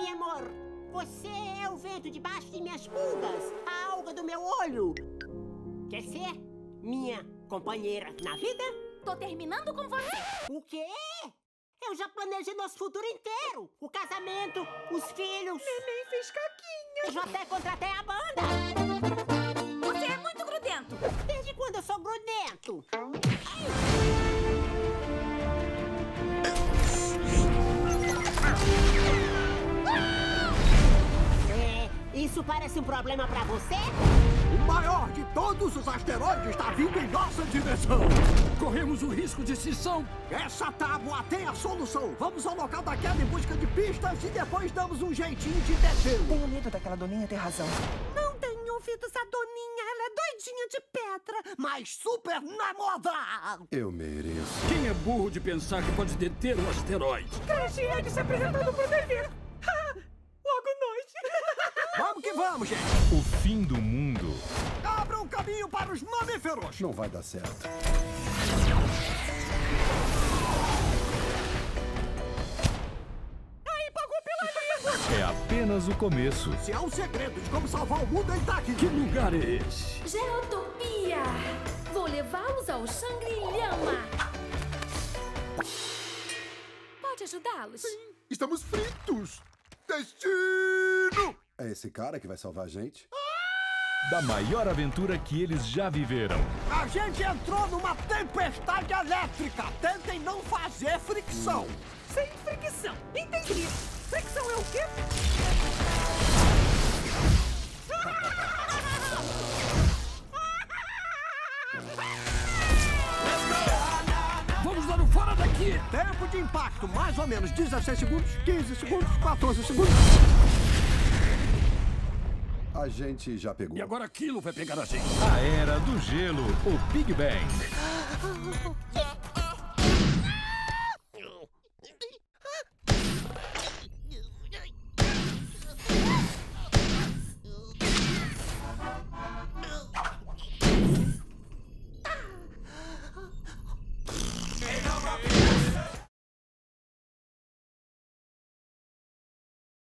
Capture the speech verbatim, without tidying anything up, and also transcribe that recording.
meu amor. Você é o vento debaixo de minhas pulgas, a alga do meu olho. Quer ser minha companheira na vida? Tô terminando com você. O quê? Eu já planejei nosso futuro inteiro. O casamento, os filhos. Neném fez caquinha. Eu já até contratei a banda. Você é muito grudento. Desde quando eu sou grudento? É, isso parece um problema pra você? O maior de todos os asteroides está vindo em nossa direção. Corremos o risco de extinção. Essa tábua tem a solução. Vamos ao local da queda em busca de pistas e depois damos um jeitinho de detê-lo. Tenho medo daquela doninha ter razão. Não tenho ouvido essa doninha. Ela é doidinha de pedra. Mas super na moda! Eu mereço. Quem é burro de pensar que pode deter o asteroide? Crash Egg se apresentando pro dever. Logo nós. Vamos que vamos, gente. O fim do mundo. Abra um caminho para os mamíferos. Não vai dar certo. Aí, pagou pela língua. É apenas o começo. Se há um segredo de como salvar o mundo, ele tá aqui. Que lugar é esse? Geotopia. Vou levá-los ao Shangri-Lama. Pode ajudá-los? Estamos fritos. Destino! É esse cara que vai salvar a gente? Da maior aventura que eles já viveram. A gente entrou numa tempestade elétrica. Tentem não fazer fricção. Sem fricção. Entendi. Fricção é o quê? Vamos dar um fora daqui! Tempo de impacto, mais ou menos dezesseis segundos, quinze segundos, quatorze segundos. A gente já pegou. E agora aquilo vai pegar a gente. A Era do Gelo, o Big Bang. Que